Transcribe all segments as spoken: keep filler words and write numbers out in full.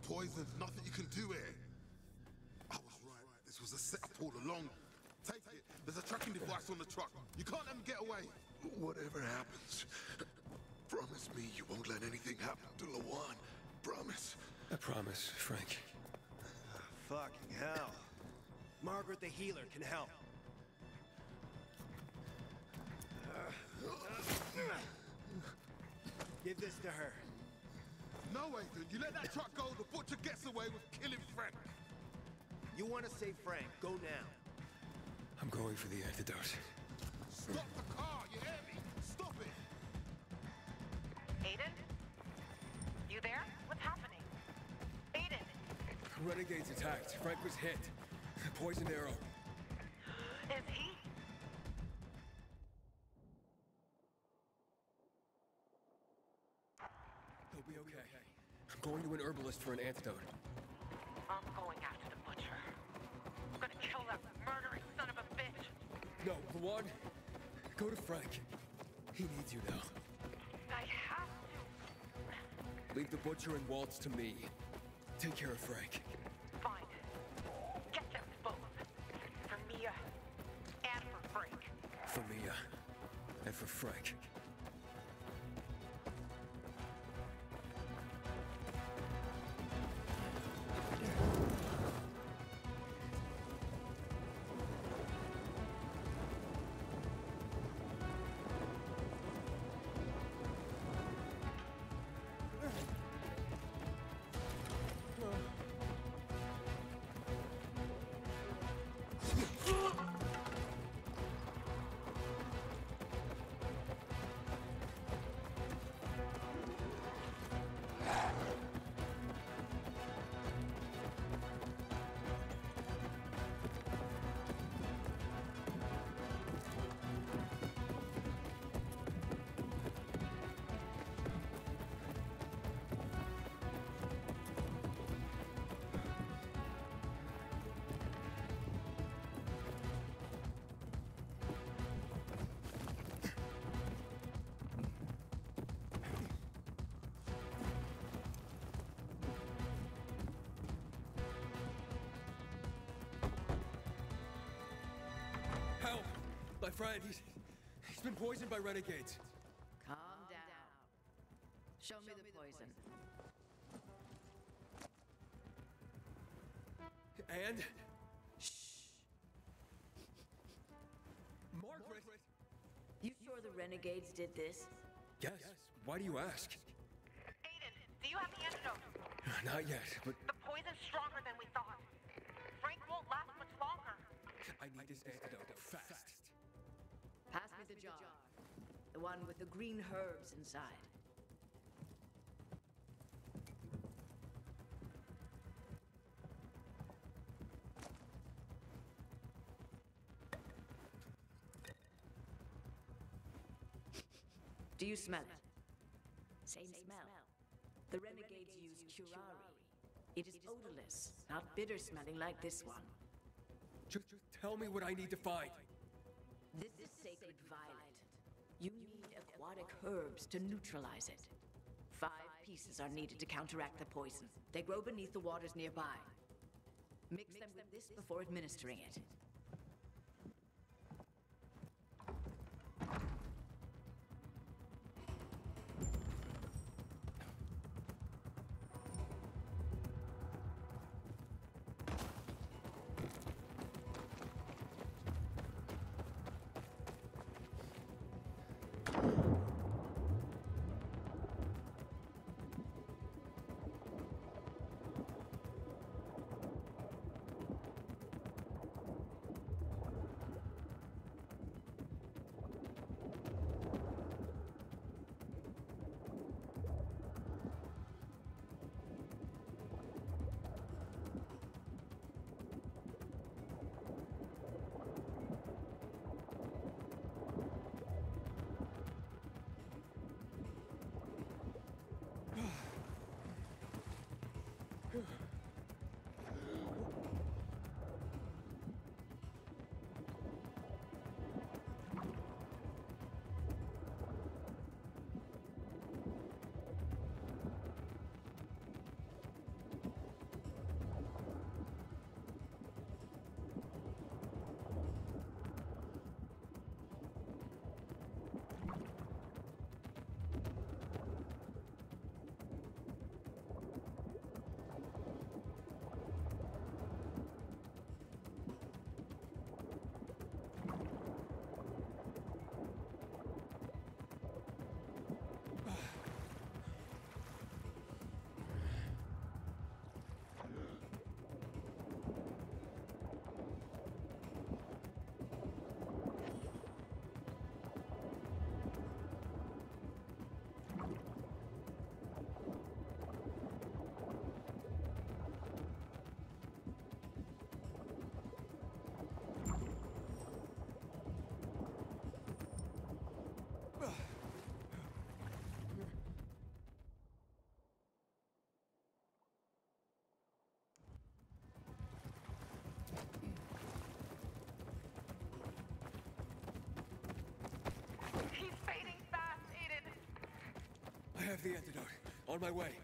poison. Nothing you can do here. I was right. This was a setup all along. Take it. There's a tracking device on the truck. You can't let them get away. Whatever happens, promise me you won't let anything happen to Lawan. Promise. I promise, Frank. Fucking hell. Margaret the healer can help. Give this to her. No, Adrian. You let that truck go, the butcher gets away with killing Frank. You want to save Frank, go now. I'm going for the antidote. Stop the car, you hear me? Stop it! Aiden? You there? What's happening? Aiden! Renegades attacked. Frank was hit. Poisoned arrow. Is he? He'll be okay. I'm going to an herbalist for an antidote. I'm going after the butcher. I'm gonna kill that murdering son of a bitch! No, Lawan, go to Frank. He needs you now. I have to. Leave the butcher and Waltz to me. Take care of Frank. Fine. Get them both. For Mia and for Frank. For Mia and for Frank. Help! My friend, he's... he's been poisoned by renegades. Calm down. Show me the poison. And? Shh. Margaret! You sure the renegades did this? Yes. Why do you ask? Aiden, do you have the antidote? Not yet, but The poison's stronger than we thought. Frank won't last much longer. I need this antidote fast. Pass me the jar. The one with the green herbs inside. Do you smell it? Same, Same smell. smell. The renegades use curare. It is odorless, not bitter-smelling like this one. Just, just tell me what I need to find. This is sacred violet. You need aquatic herbs to neutralize it. Five pieces are needed to counteract the poison. They grow beneath the waters nearby. Mix them with this before administering it. have the antidote. On my way.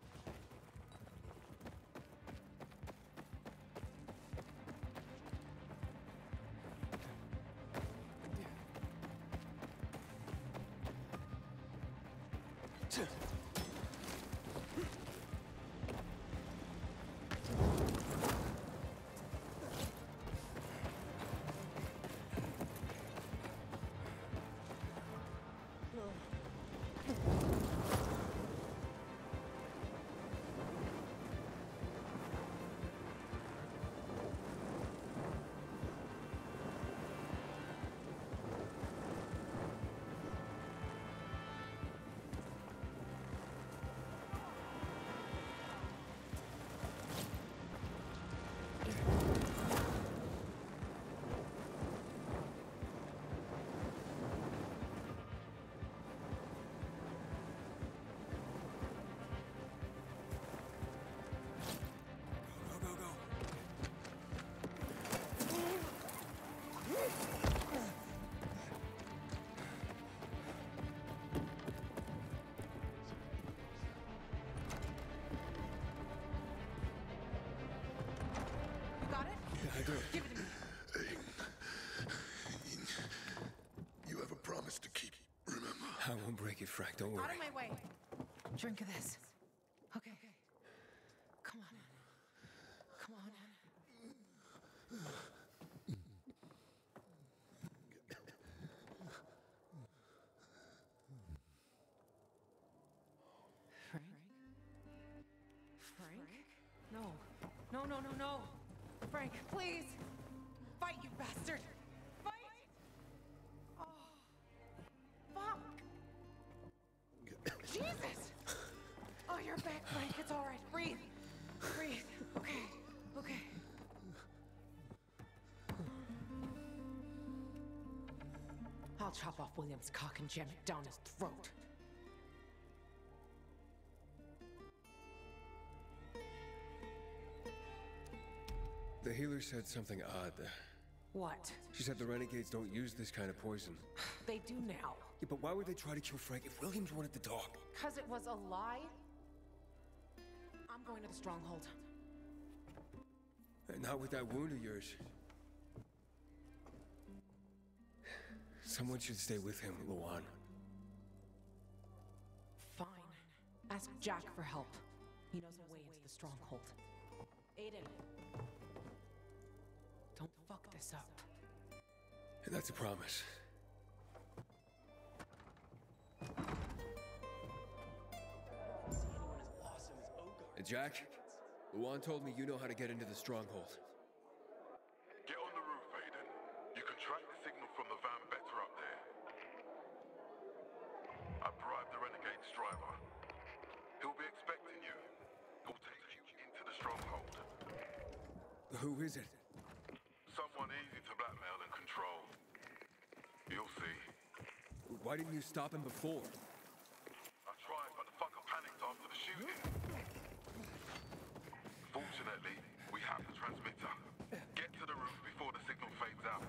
Give it to me. You have a promise to keep, remember? I won't break it, Frank. Don't worry. Out of my way. Drink of this. Okay. Come on. Come on. Frank? Frank? No. No, no, no, no. Frank, please! Fight, you bastard! Fight! Oh. Fuck! Jesus! Oh, you're back, Frank. It's all right. Breathe. Breathe. Okay. Okay. I'll chop off William's cock and jam it down his throat. The healer said something odd. What? She said the renegades don't use this kind of poison. They do now. Yeah, but why would they try to kill Frank if Williams wanted the dog? Because it was a lie? I'm going to the stronghold. And not with that wound of yours. Someone should stay with him, Luan. Fine. Ask Jack for help. He knows a way into the stronghold. Aiden. Don't fuck this up. And that's a promise. Hey, Jack, Luan told me you know how to get into the stronghold. Get on the roof, Aiden. You can track the signal from the van better up there. I bribed the Renegade's driver. He'll be expecting you. He'll take you into the stronghold. Who is it? Someone easy to blackmail and control. You'll see. Why didn't you stop him before? I tried, but the fucker panicked after the shooting. Fortunately, we have the transmitter. Get to the roof before the signal fades out.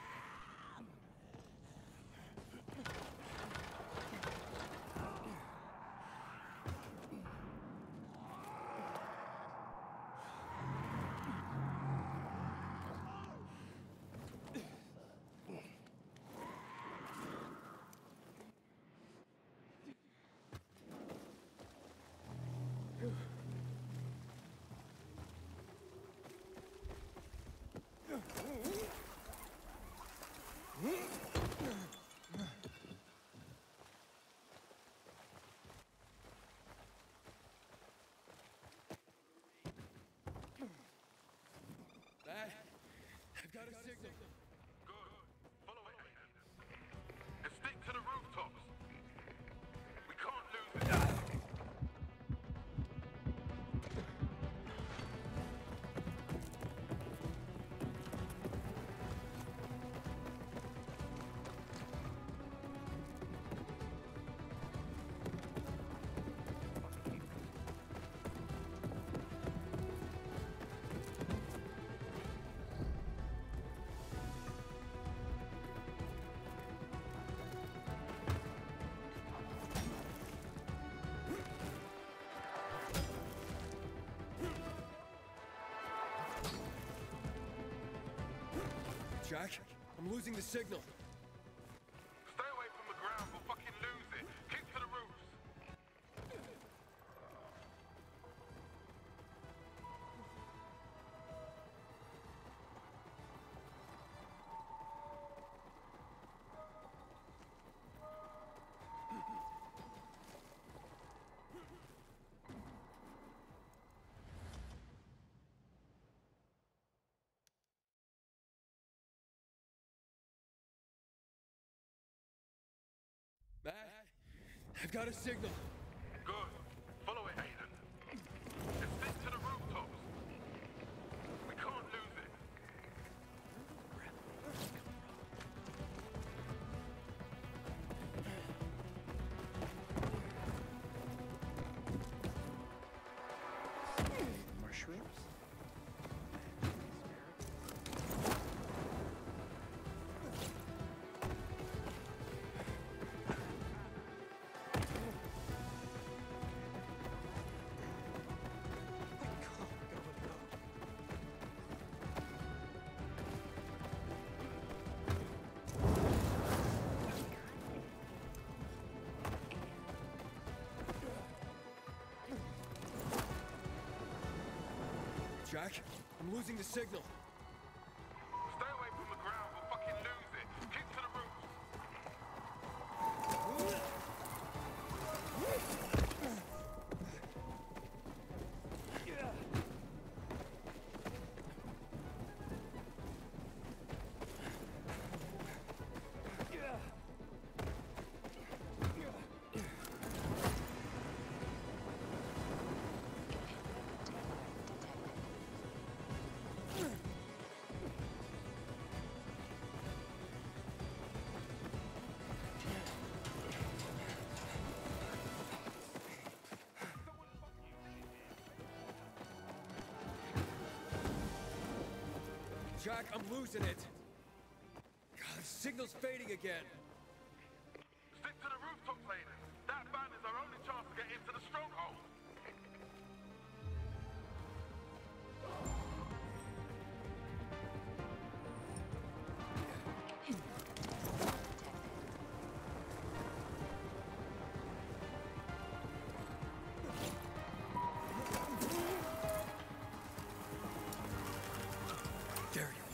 Dad, I've got a signal. Good. Follow it, Aiden. And stick to the rooftops. We can't lose it. Jack, I'm losing the signal. Stay away from the ground, we'll fucking lose it. Keep to the roofs. Matt, I've got a signal. Good. Follow it, Aiden. And stick to the rooftops. We can't lose it. Mushrooms? Jack, I'm losing the signal. Stay away from the ground, we'll fucking lose it. Keep to the roofs. Jack, I'm losing it. God, the signal's fading again. Stick to the rooftops, Aiden. That van is our only chance to get into the stronghold. There you